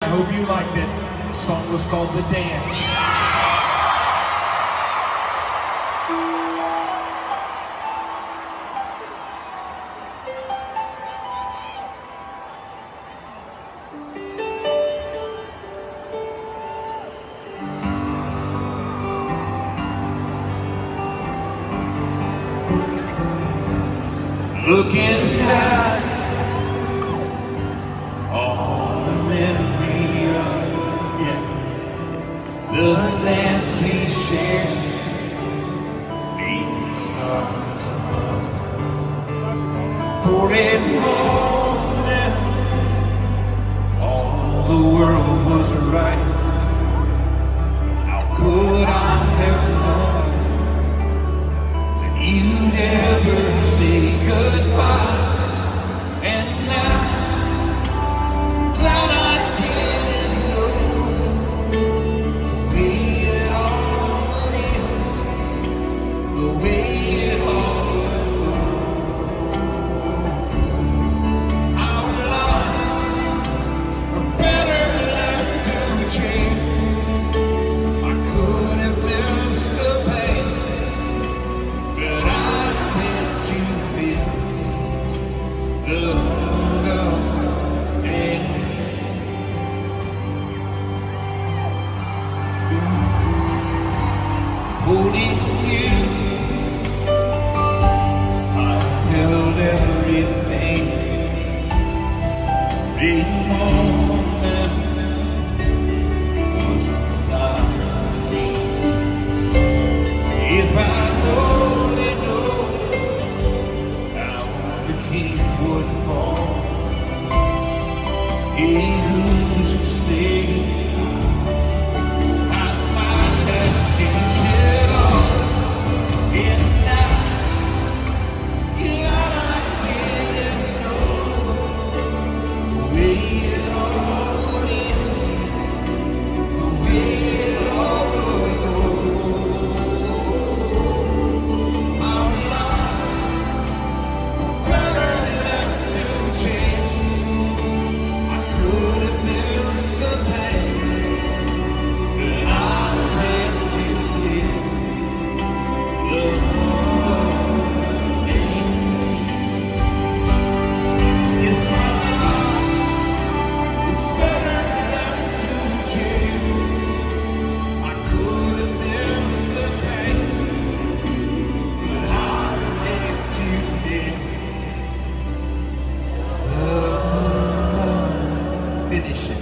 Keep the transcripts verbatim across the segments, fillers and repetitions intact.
hope you liked it. The song was called The Dance. Looking back on the memory of, yeah, the dance we shared beneath the stars above. For a moment, all the world was right. How could I have known that you'd ever say goodbye? And now that I didn't know the way it all would end, the way it all would go, our lives are better left to chance. I could have missed the pain, but I meant to miss the day. Holding you, I held everything. The moment was not me. If I only know how the king would fall, he who's to say I might have changed it all. And now that I didn't know the way it all would end, the way it all would go, our lives better left to chance. I could have missed the pain, but I had to live the day. Yes, my life is better left to chance. I could have missed the pain, but I had to live. Finish it.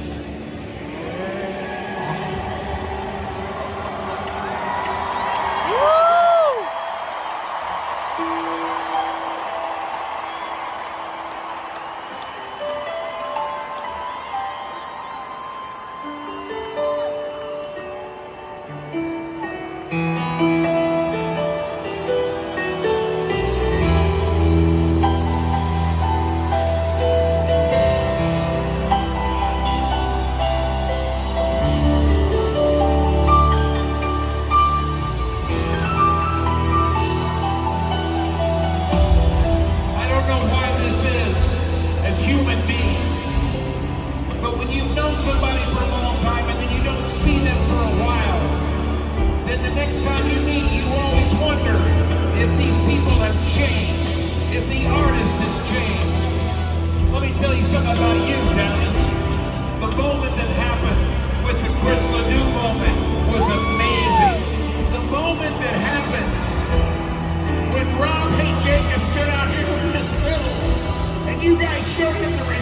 I don't know why this is, as human beings, but when you've known somebody for a long time and then you don't see them for a while, then the next time you meet, you always wonder if these people have changed, if the artist has changed. Let me tell you something about you, Dallas. The moment that happened with the Chris Ledoux moment was amazing. The moment that happened when Rob J. Jacobs stood out here in this middle and you guys showed him the